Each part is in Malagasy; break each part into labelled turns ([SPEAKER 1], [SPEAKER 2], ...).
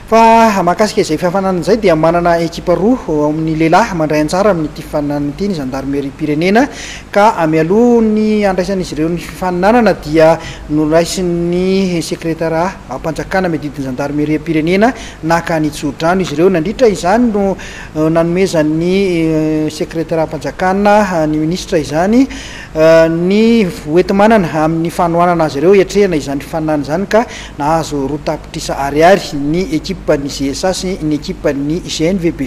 [SPEAKER 1] fa mahakasika izay fihafanana izay dia manana ekipa roa amin'ny lehilahy mandray anjara amin'ity fifaninana ity ny gendarmerie pirenena ka amialoha ny andraisan'izy ireo ny fifaninanana dia noraisin'ny sekretara ampanjakana medidiny gendarmerie pirenena naka ny tsodrano izy ireo nandritra izany no nanomezan'ny sekretara ampanjakana ny ministra izany ny hoentimanana amin'ny fanohanana azy ireo etrehana izany fifaninana izany ka nahazo roa tapitrisa ariary ny ekipa ny GSA sy ny ekipa ny GNVB.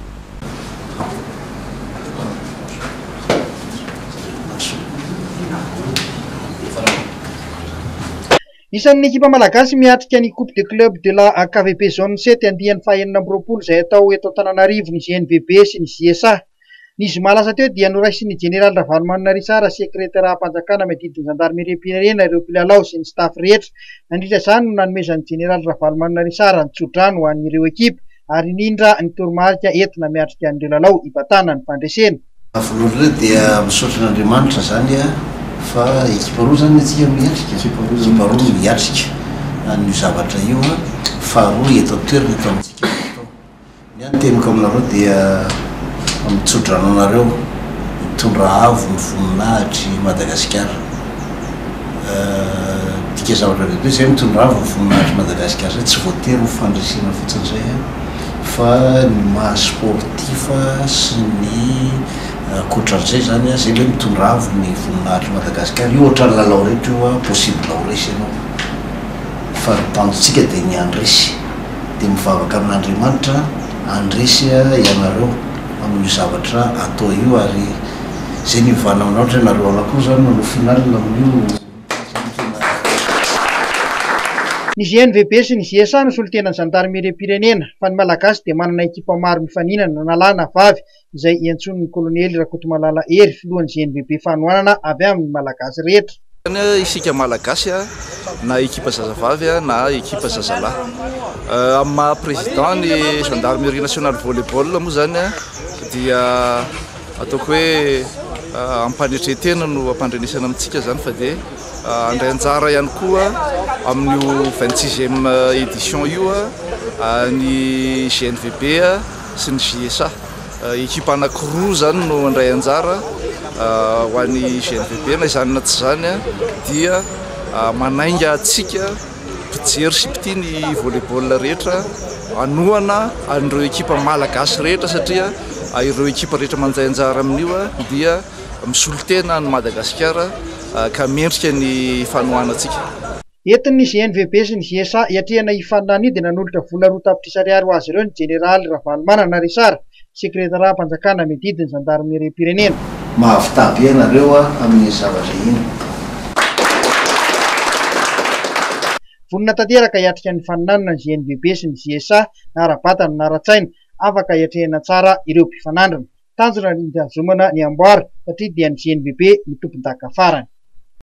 [SPEAKER 1] Isan'ny ekipa malagasy miatrika ny Coupe de Club de la KVB Zone 7 andihan'ny fahaenina amby roapolo izay atao eto Antananarivo ny GNVB sy ny GSA. Ny zoma lasa teo dia noraisin'ny Général Ravalomanina Risara sekretara ampanjakana medidiny gendarmerie pirenena ireo mpilalao sy ny staff rehetra. Nandritra izany no nanomezan'ny Général Ravalomanina Risara ny tsodrano ho an'ireo ekipa ary indrindra ny toromarika entina miatrika an'ireo lalao hibatana ny fandresena.
[SPEAKER 2] Voalohany dia misaotra n'Andriamanitra zany fa ekipa roa zany atsika miatrika ekipa roa miatrika an'io zavatra io faharoa eto toerana eto amintsika atao. Ny anteniko aminareo dia mitsodrano anareo mitondra avo ny voninahitry Madagasikara. Dika zavatra lehibe zay mitondra avo ny voninahitry Madagasikara zay tsy voatery ho fandresena fotsiny zay fa ny maha sportifa sy ny koatran'izay zany zay hoe mitondra avo ny voninahitry Madagasikara io ohatra ny lalao rehetra io possible ao resy ianao fa ny tanjotsika dia ny andresy dia mivavaka amin'Andriamanitra andresy ianareo amin'ny zavatra atao io ary zay ny ivana aminao ohatra nareo alakoa zany manao final amin'io.
[SPEAKER 1] Ny GNVB sy ny GSA no solotenan'ny gendarmerie pirenena fa ny malagasy dia manana ekipa maro mifaninana na lahy na vavy izay iantson'ny kolonely Rakotomalala Hery filohan'ny GNVB fanohanana avy amin'ny malagasy rehetra.
[SPEAKER 3] Isika malagasy na ekipa zazavavy na ekipa zazalahy amin'ny maha président ny gendarmerie nationale volleyball moa zany dia ataoko hoe ampanetretena no ampandrenesana amintsika zany fa dia andray anjara ihany koa amin'io 26e édition io ny GNVB sy ny GSA ekipa anankiroa zany no andray anjara ho an'ny GNVB na izany na tsy zany dia manainga atsika mpijery sy mpitia ny volleyball rehetra anohana an'ireo ekipa malagasy rehetra satria ireo ekipa rehetra manjay anjara amin'io dia misolotena ny Madagasikara ka mendrika ny fanohanantsika.
[SPEAKER 1] Entin'ny GNVB sy ny GSA hiatrehana hifaninana io dia nanolotra vola roa tapitrisa ariary ho azy ireo ny Général Ravalomanana Risara sekretara ampanjakana medidiny gendarmerie pirenena.
[SPEAKER 2] Mahavitaby ianareo amin'ny zavatra iny.
[SPEAKER 1] Vonina tanteraka hiatrika ny faninanana ny GNVB sy ny GSA nara-batana nara-tsaina afaka hiatrehana tsara ireo mpifanandrana. Tanjona ny azomana ny amboara satria dia ny GNVB ny tompon-daka farany.